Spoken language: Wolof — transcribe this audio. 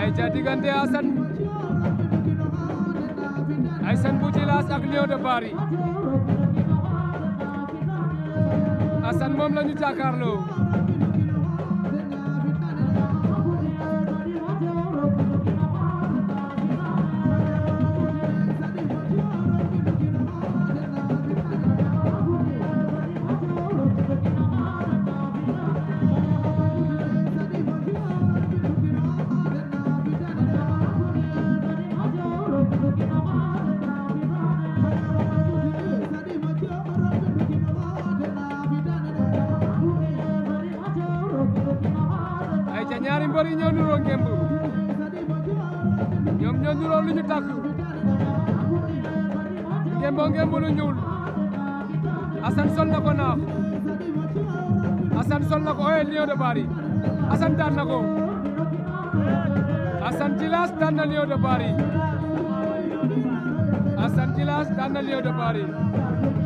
ayca diggante Assane bu Djilass ak Lion de Bary Assane moom la ñu jàkkaarloo ayca ñaari mbër yi ñoo nuroo ngemb ñoom ñoo nuroo lu ñu takk ngemb lu ñuul Assane sol na ko naax Assane sol na ko oye Lion de Bary Assane daan na ko Assane Djilass daan na Lion de Bary Assane Djilass daan na Lion de Bary